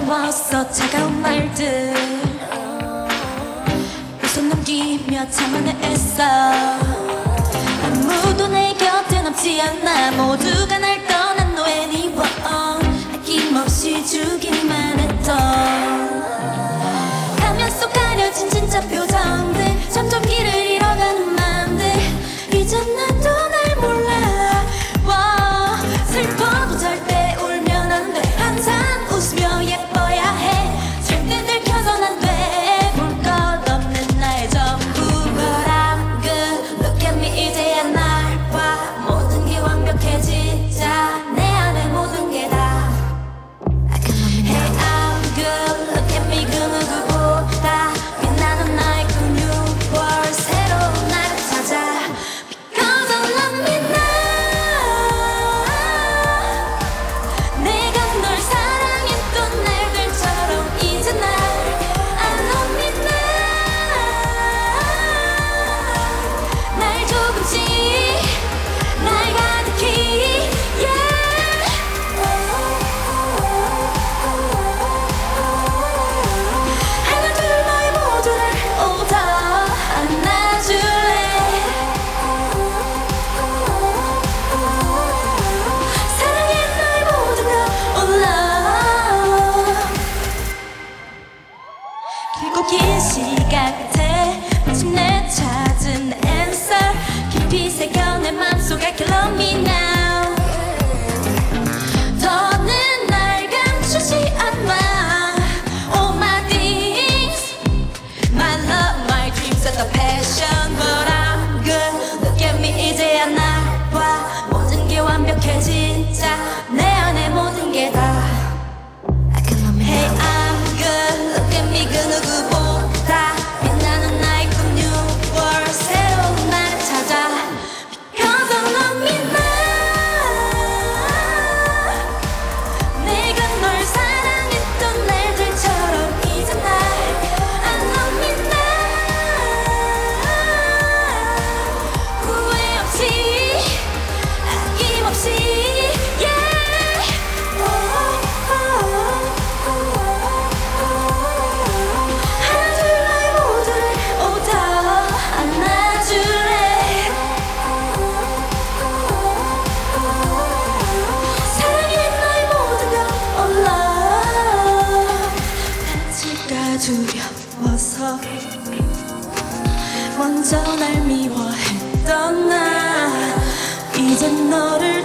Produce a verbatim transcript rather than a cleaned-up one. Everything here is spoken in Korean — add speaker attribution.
Speaker 1: 외웠어 차가운 말들 웃음 넘기며 참아냈어 아무도 내 곁에 남지 않아 모두가 날 떠난 너 anyone 아낌없이 주기만 했던 가면 속 가려진 진짜 표정들 점점 길을 잃어가는 맘들 이젠 나도 날 몰라 와, 슬퍼도 절대 울면 안 돼 항상 웃으며 예뻐야 해 절대 들켜선 안 돼 볼 것 없는 나의 전부 But I'm good Look at me 이제야 날 봐 모든 게 완벽해지자 내 안에 모든 게 다 Hey I'm good Look at me 그 누구보다 빛나는 나의 그 new world 새로운 나를 찾아 Because I love me now 내가 널 사랑했던 날들처럼 이제 날 I love me now 날 조금씩 날 가득히 yeah 하나둘 너의 모두를 오더 안아줄래 사랑해 너의 모두가 올라 길고 긴 시간 끝에 마침내 찾은 answer 깊이 새겨 내 맘속에 Kill me now 더는 날 감추지 않아 All my things My love, my dreams and the passion But I'm good Look at me 이제야 날 봐 모든 게 완벽해진자 내 안에 모든 게 다 Hey I'm good Look at me 그 누구보다 빛나는 나의 그 new world 새로운 나를 찾아 Because I love me now 내가 널 사랑했던 날들처럼 이제 날 I love me now 후회 없이 아낌없이 yeah 하나둘 너의 모두를 오더 안아줄래 사랑해 너의 모두가 올라 다칠까 두려워서 먼저 날 미워했던 나 이젠 너를